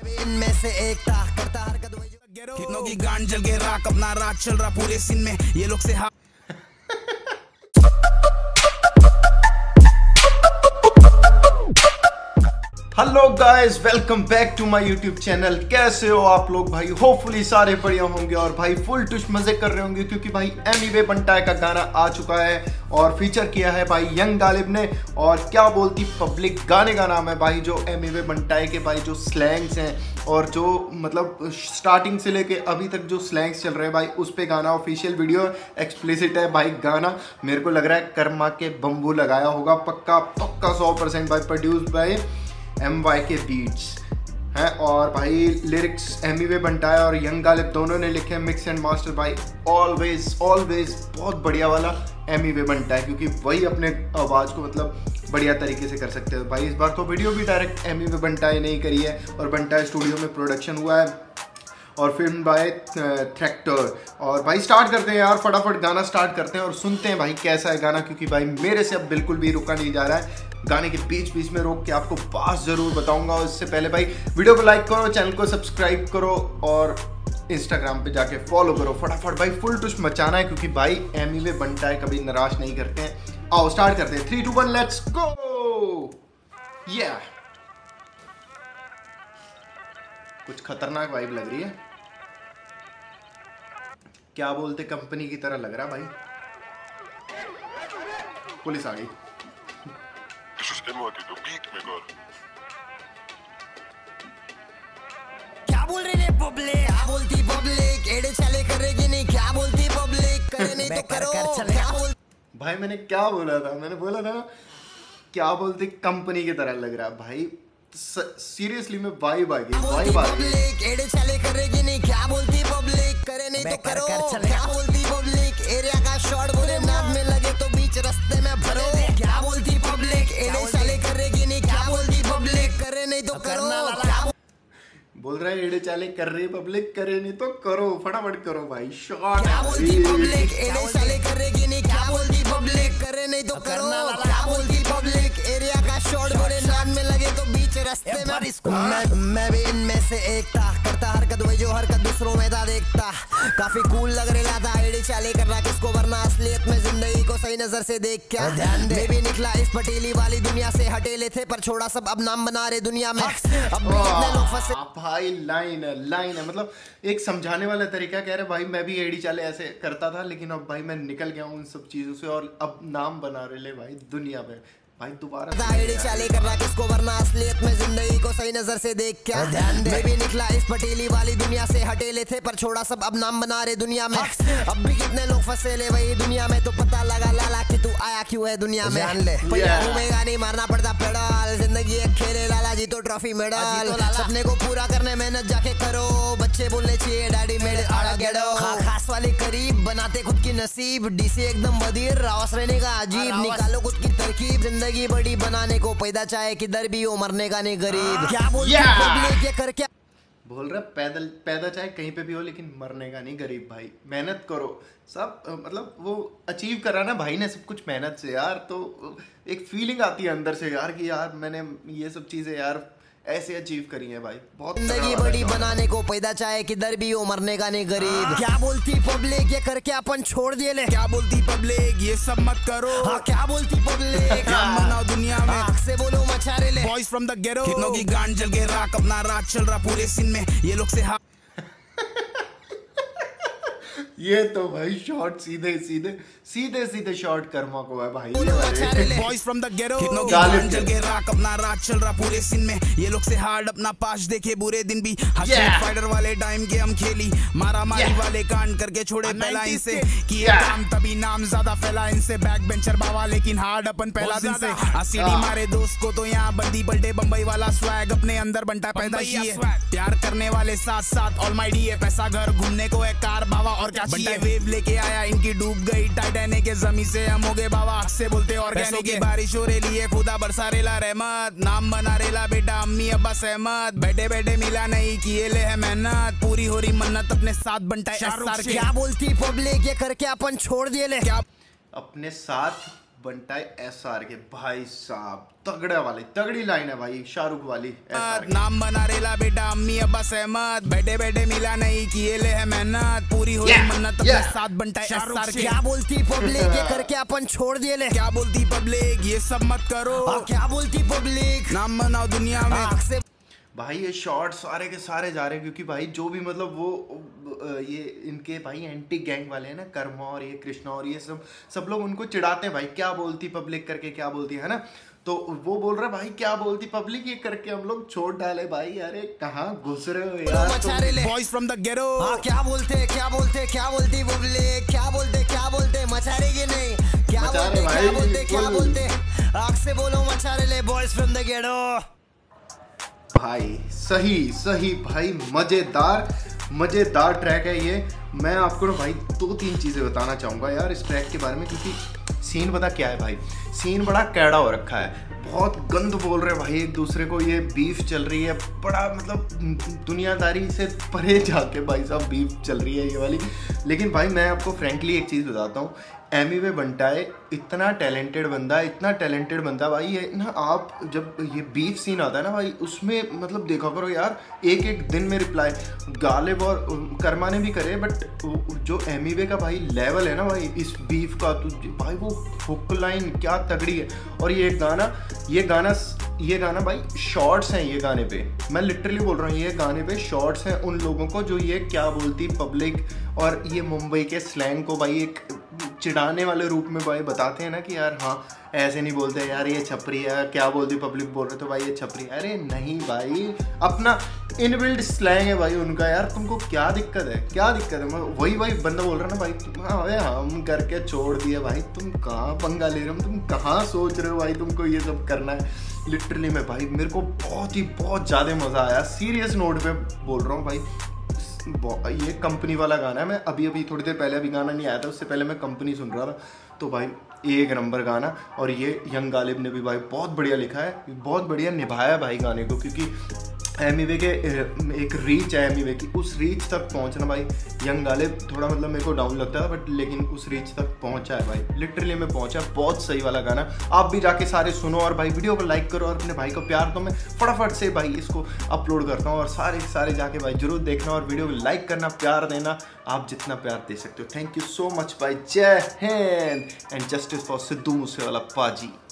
इनमें से एक था करता हरकत कितनों की गांड जल के राख अपना राज चल रहा पूरे सीन में ये लोग से hello guys, welcome back to my YouTube channel. कैसे हो आप लोग भाई? होपफुली सारे बढ़िया होंगे और भाई फुल टुश मजे कर रहे होंगे क्योंकि भाई एमी वे बंटाई का गाना आ चुका है और फीचर किया है भाई यंग गालिब ने। और क्या बोलती पब्लिक गाने का नाम है भाई, जो एमी वे बंटाई के भाई जो स्लैंग्स हैं और जो मतलब स्टार्टिंग से लेके अभी तक जो स्लैंग्स चल रहे हैं भाई उस पे गाना। ऑफिशियल वीडियो एक्सप्लिसिट है भाई गाना। मेरे को लग रहा है कर्मा के बम्बू लगाया होगा, पक्का पक्का 100% भाई। Produce by MY K beats हैं और भाई लिरिक्स एमी वे बंटाई और यंग गालिब दोनों ने लिखे हैं। मिक्स एंड मास्टर भाई ऑलवेज बहुत बढ़िया वाला एमी वे बंटाई, क्योंकि वही अपने आवाज़ को मतलब बढ़िया तरीके से कर सकते हैं भाई। इस बार तो वीडियो भी डायरेक्ट एमी वे बंटाई नहीं करी है और बंटाई स्टूडियो में प्रोडक्शन हुआ है और फिल्म बाय ट्रैक्टर। और भाई स्टार्ट करते हैं यार, फटाफट गाना स्टार्ट करते हैं और सुनते हैं भाई कैसा है गाना, क्योंकि भाई मेरे से अब बिल्कुल भी रुका नहीं जा रहा है। गाने के बीच में रोक के आपको बात जरूर बताऊंगा। और इससे पहले भाई वीडियो को लाइक करो, चैनल को सब्सक्राइब करो और इंस्टाग्राम पे जाके फॉलो करो फटाफट भाई। फुल टुश मचाना है क्योंकि भाई एमी वे बंटाई कभी निराश नहीं करते हैं। आओ स्टार्ट करते हैं, 3 2 1 लेट्स गो। या कुछ खतरनाक वाइब लग रही है, क्या बोलते कंपनी की तरह लग रहा भाई। पुलिस आ गई। क्या बोल रही है पब्लिक? क्या बोलती पब्लिक? एड़े चले करेगी नहीं? क्या बोलती पब्लिक? करे नहीं तो करो। क्या बोल भाई मैंने क्या बोला था? मैंने बोला था क्या बोलती कंपनी की तरह लग रहा भाई। सीरियसली में वाइब आ गई। पब्लिक एड़े चले करेगी नहीं? क्या बोलती पब्लिक? करे नहीं तो करो। क्या बोलती पब्लिक? एरिया का शॉट बोले नाद में लगे तो बीच रास्ते में भरो। क्या बोलती पब्लिक? एड़े चले करेगी नहीं? क्या बोलती पब्लिक? करे नहीं तो करो। बोल रहा है एड़े चाले कर रही पब्लिक, करे नहीं तो करो, फटाफट करो भाई शॉट। क्या बोलती पब्लिक? एड़े चाले करेगी नहीं? क्या बोलती पब्लिक? करे नहीं तो करो। क्या बोलती पब्लिक? एरिया का शॉट बोले नाद में लगे तो बीच रास्ते में। मैं भी इनमें से एक था करता हरकत वही जो हरकत दूसरों में था देखता। काफी कूल लग रहा था एड़े चाले कर रहा किसको, वरना असलियत में जिंदगी को सही नजर से देख क्या। मैं भी निकला इस पटेली वाली दुनिया से, हटेले थे पर छोड़ा सब, अब नाम बना रहे दुनिया में। अब भी कितने लोग फंसे भाई। लाइन है मतलब एक समझाने वाला तरीका। कह रहे भाई मैं भी एड़ी चाले ऐसे करता था लेकिन अब भाई मैं निकल गया हूँ उन सब चीजों से और अब नाम बना रहे ले भाई दुनिया में। भाई दोबारा एड़ी चाले कर रहा किसको, वरना असलियत में जिंदगी को सही नजर से देख क्या। मैं भी निकला इस पटेली वाली दुनिया से, हटेले थे पर छोड़ा सब, अब नाम बना रहे दुनिया में। अब भी कितने लोग फंसे ले वही दुनिया में, तो पता लगा लाला कि तू आया क्यों है दुनिया में। घूमेगा नहीं मारना पड़ता पेडल, जिंदगी एक खेले लाला जी तो ट्रॉफी मेडल। सपने को पूरा करने मेहनत जाके करो, बच्चे बोलने चाहिए डैडी मेड आड़ा गेडो। खास वाले करीब बनाते खुद की नसीब, डीसी एकदम बदीर रावस रहने का अजीब। निकालो खुद की तरकीब, जिंदगी बड़ी बनाने को पैदा चाहे किधर भी हो, मरने का नहीं गरीब। क्या बोलते पब्लिक? ये कर क्या बोल रहा पैदल पैदा चाहे कहीं पे भी हो लेकिन मरने का नहीं गरीब भाई। मेहनत करो सब, मतलब वो अचीव करा ना भाई ने सब कुछ मेहनत से यार, तो एक फीलिंग आती है अंदर से यार कि यार मैंने ये सब चीजें यार ऐसे अचीव करी है भाई। बहुत जिंदगी बड़ी बनाने को पैदा चाहे किधर भी हो, मरने का नहीं गरीब। क्या बोलती पब्लिक? ये करके अपन छोड़ दिए ले। क्या बोलती पब्लिक? ये सब मत करो। हाँ क्या बोलती पब्लिक? मनाओ दुनिया में, आँख से बोलो मचारे ले। बॉयज फ्रॉम द गेरो कितनों की गांड जल के राख अपना राज चल रहा पूरे सीन में ये लोग से ये तो भाई शॉट सीधे शॉट कर्मा को है भाई। बॉयज फ्रॉम द गेरो कितनों की गांड जल के राख अपना राज चल रहा पूरे सीन में ये लोग से हार्ड अपना पास देखे बुरे दिन भी। फाइटर वाले टाइम के हम खेली, मारा मारी वाले कांड करके छोड़े पहला इनसे किए काम, तभी नाम ज्यादा फैला इनसे। बैक बेंचर बाबा लेकिन हार्ड अपन पहला दिन से। सीढ़ी मारे दोस्त को तो यहाँ बंदी पलटे, बम्बई वाला स्वैग अपने अंदर बंटा पैदा किए। प्यार करने वाले साथ साथ ऑलमाइटी है, पैसा घर घूमने को है कार बाबा और क्या चाहिए। वेव लेके आया इनकी डूब गई टाइटैनिक के जमी से, हम हो गए बाबा से बोलते ऑर्गेनिक की बारिश हो रही है, खुदा बरसा रेला रहमत, नाम बना रेला बेटा अम्मी अब्बा सहमत। बैठे बैठे मिला नहीं किए ले है मेहनत, पूरी हो रही मन्नत अपने साथ बनता है। क्या बोलती पब्लिक? ये करके अपन छोड़ दिए ले। क्या अपने साथ बंटाई SR के भाई साहब तगड़ा वाली तगड़ी लाइन है भाई, शाहरुख वाली। नाम बना रेला बेटा अम्मी अब्बा सहमत, बैठे बैठे मिला नहीं किए ले है मेहनत, पूरी हो मन्नत अपने साथ बंटाई SR के। क्या बोलती पब्लिक ये करके अपन छोड़ दिए ले, क्या बोलती पब्लिक ये सब मत करो, क्या बोलती पब्लिक नाम बनाओ दुनिया में। भाई ये शॉर्ट सारे के सारे जा रहे हैं क्योंकि भाई जो भी मतलब वो ये इनके भाई एंटी गैंग वाले हैं ना, कर्मा और ये कृष्णा और ये सब लोग उनको चिढ़ाते हैं भाई, क्या बोलती पब्लिक करके, क्या बोलती है ना, तो वो बोल रहा है भाई क्या बोलती पब्लिक ये करके हम लोग छोड़ डाले भाई। अरे कहाँ घुस रहे हो यार, बॉयज फ्रॉम द गेरो। क्या बोलती पब्लिक, क्या बोलते मचारे के नहीं, क्या बोलते आग से बोलो मचारे ले, बॉयज फ्रॉम द गेरो। भाई सही भाई, मजेदार ट्रैक है ये। मैं आपको ना भाई 2-3 चीजें बताना चाहूंगा यार इस ट्रैक के बारे में, क्योंकि सीन पता क्या है भाई, सीन बड़ा कैड़ा हो रखा है, बहुत गंद बोल रहे भाई एक दूसरे को, ये बीफ चल रही है बड़ा मतलब दुनियादारी से परे जाके भाई साहब बीफ चल रही है ये वाली। लेकिन भाई मैं आपको फ्रेंकली एक चीज़ बताता हूँ, एमिवे बंटाई इतना टैलेंटेड बंदा भाई है ना। आप जब ये बीफ सीन आता है ना भाई, उसमें मतलब देखा करो यार, एक दिन में रिप्लाई गालिब और कर्मा ने भी करे, बट जो एमिवे का भाई लेवल है ना भाई इस बीफ का, तो भाई वो हुक लाइन क्या तगड़ी है। और ये गाना भाई शॉर्ट्स हैं ये गाने पे, मैं लिटरली बोल रहा हूँ ये गाने पे शॉर्ट्स हैं उन लोगों को जो ये क्या बोलती पब्लिक और ये मुंबई के स्लैंग को भाई एक चिढ़ाने वाले रूप में भाई बताते हैं ना कि यार हाँ ऐसे नहीं बोलते यार, ये छपरी है, क्या बोलती पब्लिक बोल रहे तो भाई ये छपरी। अरे नहीं भाई, अपना इनबिल्ड स्लैंग है भाई उनका यार, तुमको क्या दिक्कत है। वही बंदा बोल रहा ना भाई, हम करके छोड़ दिए भाई, तुम कहाँ पंगा ले रहे हो, तुम कहाँ सोच रहे हो भाई तुमको ये सब करना है। लिटरली में भाई मेरे को बहुत ज़्यादा मज़ा आया, सीरियस नोट पे बोल रहा हूँ भाई। ये कंपनी वाला गाना है, मैं अभी थोड़ी देर पहले, अभी गाना नहीं आया था उससे पहले मैं कंपनी सुन रहा था, तो भाई एक नंबर गाना। और ये यंग गालिब ने भी भाई बहुत बढ़िया लिखा है, बहुत बढ़िया निभाया भाई गाने को, क्योंकि एमिवे के एक रीच है एमिवे की, उस रीच तक पहुंचना भाई यंग गालिब थोड़ा मतलब मेरे को डाउन लगता है, बट लेकिन उस रीच तक पहुंचा है भाई, लिटरली में पहुंचा। बहुत सही वाला गाना, आप भी जाके सारे सुनो और भाई वीडियो को लाइक करो और अपने भाई को प्यार दो। मैं फटाफट से भाई इसको अपलोड करता हूँ और सारे जाके भाई जरूर देखना और वीडियो को लाइक करना, प्यार देना, आप जितना प्यार दे सकते हो। थैंक यू सो मच भाई, जय हिंद and justice for Sidhu Moosewala पाजी।